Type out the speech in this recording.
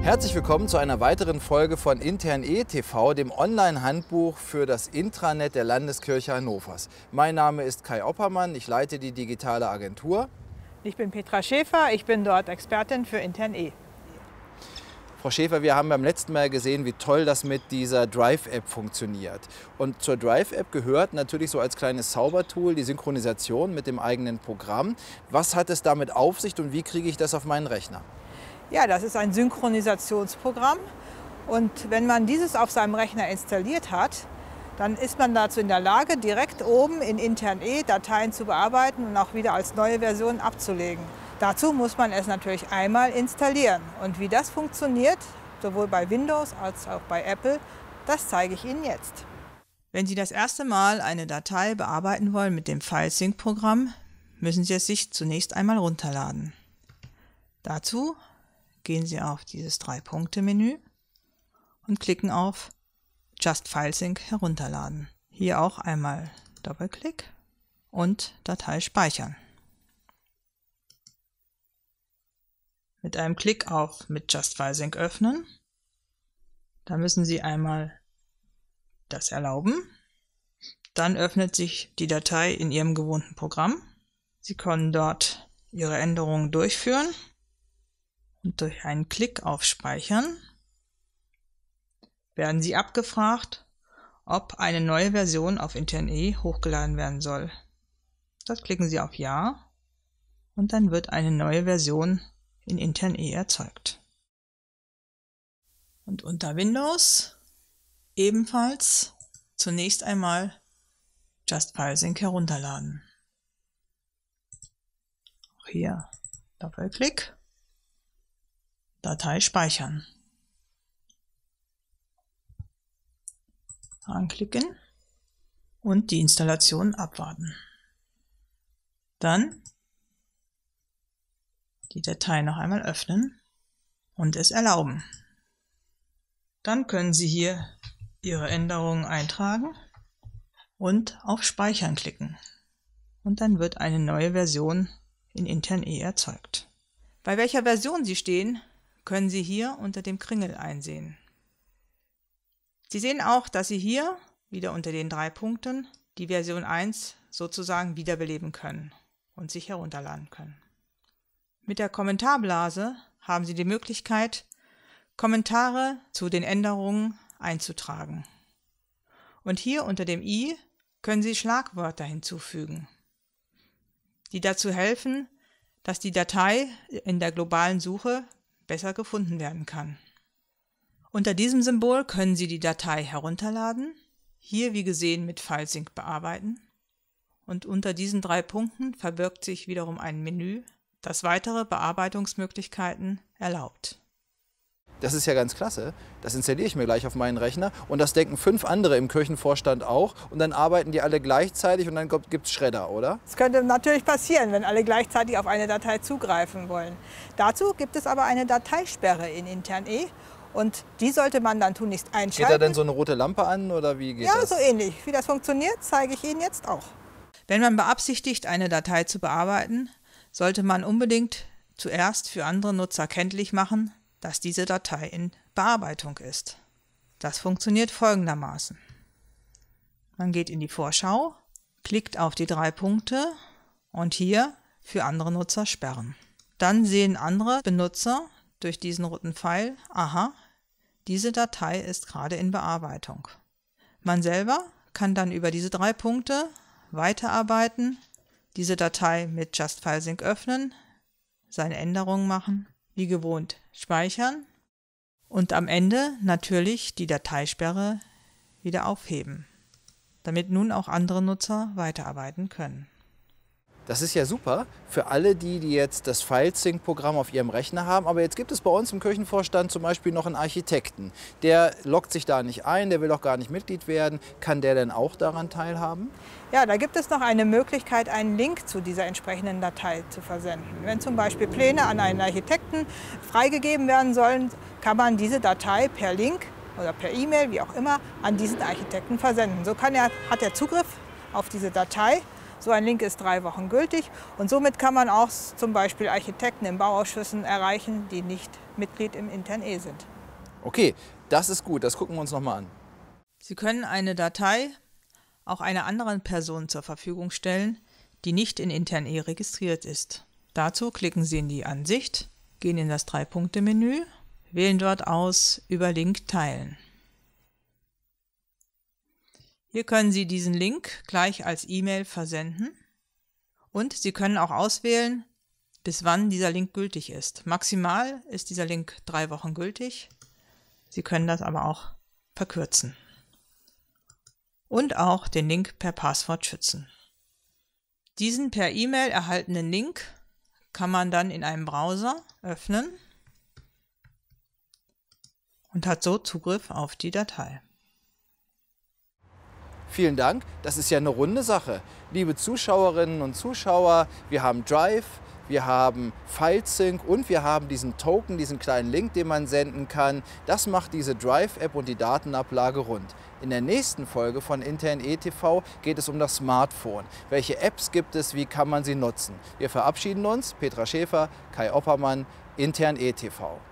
Herzlich willkommen zu einer weiteren Folge von Intern TV, dem Online-Handbuch für das Intranet der Landeskirche Hannovers. Mein Name ist Kai Oppermann, ich leite die digitale Agentur. Ich bin Petra Schäfer, ich bin dort Expertin für Intern. Frau Schäfer, wir haben beim letzten Mal gesehen, wie toll das mit dieser Drive-App funktioniert. Und zur Drive-App gehört natürlich so als kleines Zaubertool die Synchronisation mit dem eigenen Programm. Was hat es damit auf sich und wie kriege ich das auf meinen Rechner? Ja, das ist ein Synchronisationsprogramm und wenn man dieses auf seinem Rechner installiert hat, dann ist man dazu in der Lage, direkt oben in Intern Dateien zu bearbeiten und auch wieder als neue Version abzulegen. Dazu muss man es natürlich einmal installieren und wie das funktioniert, sowohl bei Windows als auch bei Apple, das zeige ich Ihnen jetzt. Wenn Sie das erste Mal eine Datei bearbeiten wollen mit dem File-Sync-Programm, müssen Sie es sich zunächst einmal runterladen. Dazu gehen Sie auf dieses 3-Punkte-Menü und klicken auf Just File Sync herunterladen. Hier auch einmal Doppelklick und Datei speichern. Mit einem Klick auf mit Just File Sync öffnen. Da müssen Sie einmal das erlauben. Dann öffnet sich die Datei in Ihrem gewohnten Programm. Sie können dort Ihre Änderungen durchführen. Und durch einen Klick auf Speichern werden Sie abgefragt, ob eine neue Version auf Intern hochgeladen werden soll. Das klicken Sie auf Ja und dann wird eine neue Version in Intern erzeugt. Und unter Windows ebenfalls zunächst einmal Just File Sync herunterladen. Auch hier Doppelklick. Datei speichern. Anklicken und die Installation abwarten. Dann die Datei noch einmal öffnen und es erlauben. Dann können Sie hier Ihre Änderungen eintragen und auf Speichern klicken. Und dann wird eine neue Version in Intern erzeugt. Bei welcher Version Sie stehen, können Sie hier unter dem Kringel einsehen. Sie sehen auch, dass Sie hier wieder unter den 3 Punkten die Version 1 sozusagen wiederbeleben können und sich herunterladen können. Mit der Kommentarblase haben Sie die Möglichkeit, Kommentare zu den Änderungen einzutragen. Und hier unter dem i können Sie Schlagwörter hinzufügen, die dazu helfen, dass die Datei in der globalen Suche besser gefunden werden kann. Unter diesem Symbol können Sie die Datei herunterladen, hier wie gesehen mit File Sync bearbeiten und unter diesen 3 Punkten verbirgt sich wiederum ein Menü, das weitere Bearbeitungsmöglichkeiten erlaubt. Das ist ja ganz klasse. Das installiere ich mir gleich auf meinen Rechner und das denken 5 andere im Kirchenvorstand auch und dann arbeiten die alle gleichzeitig und dann gibt es Schredder, oder? Das könnte natürlich passieren, wenn alle gleichzeitig auf eine Datei zugreifen wollen. Dazu gibt es aber eine Dateisperre in Intern und die sollte man dann tunlichst einschalten. Geht da denn so eine rote Lampe an oder wie geht das? Ja, so ähnlich. Wie das funktioniert, zeige ich Ihnen jetzt auch. Wenn man beabsichtigt, eine Datei zu bearbeiten, sollte man unbedingt zuerst für andere Nutzer kenntlich machen, dass diese Datei in Bearbeitung ist. Das funktioniert folgendermaßen. Man geht in die Vorschau, klickt auf die 3 Punkte und hier für andere Nutzer sperren. Dann sehen andere Benutzer durch diesen roten Pfeil, aha, diese Datei ist gerade in Bearbeitung. Man selber kann dann über diese 3 Punkte weiterarbeiten, diese Datei mit Just File Sync öffnen, seine Änderungen machen, wie gewohnt speichern und am Ende natürlich die Dateisperre wieder aufheben, damit nun auch andere Nutzer weiterarbeiten können. Das ist ja super für alle die jetzt das File Sync-Programm auf ihrem Rechner haben. Aber jetzt gibt es bei uns im Kirchenvorstand zum Beispiel noch einen Architekten. Der loggt sich da nicht ein, der will auch gar nicht Mitglied werden. Kann der denn auch daran teilhaben? Ja, da gibt es noch eine Möglichkeit, einen Link zu dieser entsprechenden Datei zu versenden. Wenn zum Beispiel Pläne an einen Architekten freigegeben werden sollen, kann man diese Datei per Link oder per E-Mail, wie auch immer, an diesen Architekten versenden. So hat er Zugriff auf diese Datei, So ein Link ist 3 Wochen gültig und somit kann man auch zum Beispiel Architekten in Bauausschüssen erreichen, die nicht Mitglied im intern.e sind. Okay, das ist gut, das gucken wir uns nochmal an. Sie können eine Datei auch einer anderen Person zur Verfügung stellen, die nicht in intern.e registriert ist. Dazu klicken Sie in die Ansicht, gehen in das 3-Punkte-Menü, wählen dort aus über Link teilen. Hier können Sie diesen Link gleich als E-Mail versenden und Sie können auch auswählen, bis wann dieser Link gültig ist. Maximal ist dieser Link 3 Wochen gültig. Sie können das aber auch verkürzen. Und auch den Link per Passwort schützen. Diesen per E-Mail erhaltenen Link kann man dann in einem Browser öffnen und hat so Zugriff auf die Datei. Vielen Dank, das ist ja eine runde Sache. Liebe Zuschauerinnen und Zuschauer, wir haben Drive, wir haben FileSync und wir haben diesen Token, diesen kleinen Link, den man senden kann. Das macht diese Drive-App und die Datenablage rund. In der nächsten Folge von intern.e TV geht es um das Smartphone. Welche Apps gibt es, wie kann man sie nutzen? Wir verabschieden uns, Petra Schäfer, Kai Oppermann, intern.e TV.